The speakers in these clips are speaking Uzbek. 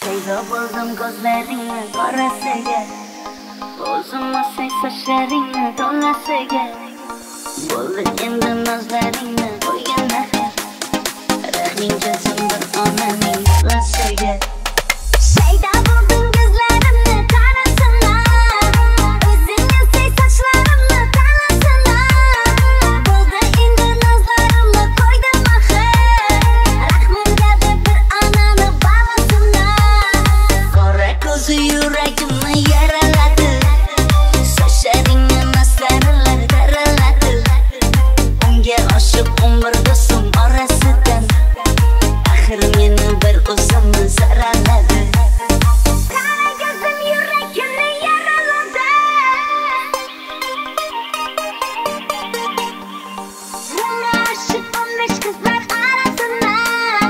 Paydo bo'ldim ko'zlaringni qorasiga, o'zimni sochlaringni to'lasiga. Bo'ldi endi nazlaringni qo'ygan nahar, rahming kelsin bir onaning bolasiga. Paydo bo'ldim ko'zlarimni qarasinlar, o'zingni sochlarimni to'lasilar. Bo'ldi endi nazlarimni qo'ydim nahar, rahming keldi bir onani bolasiga. Qora ko'zi yüreğimi yaraladı, sochlaringni naslarilar taraladi. Unga oshiq umr do'stim orasidan, axir meni bir o'zimni zararladi. Qara ko'zim yüreğimi yaraladı, menga oshiq 15 qizlar arasidan.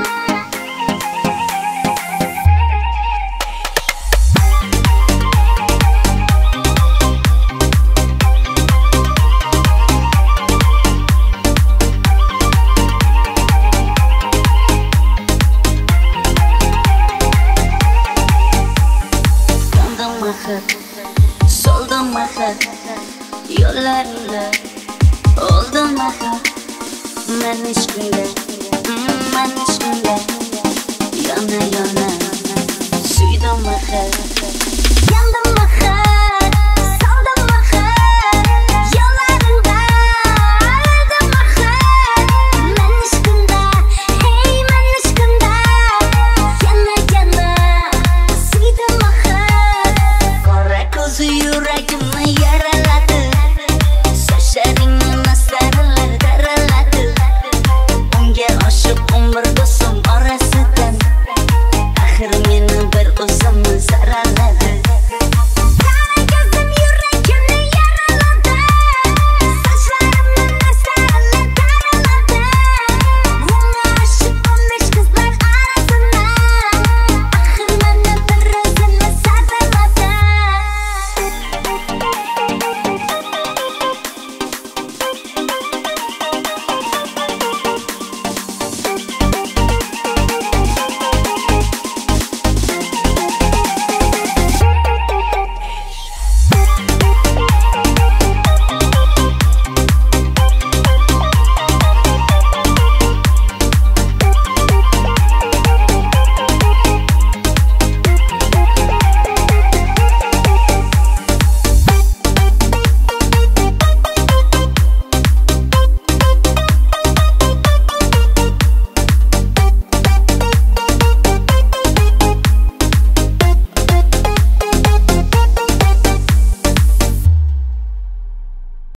Soldum mahar, yollarında oldum mahar. Ben işkinde, yana yana suydum mahar.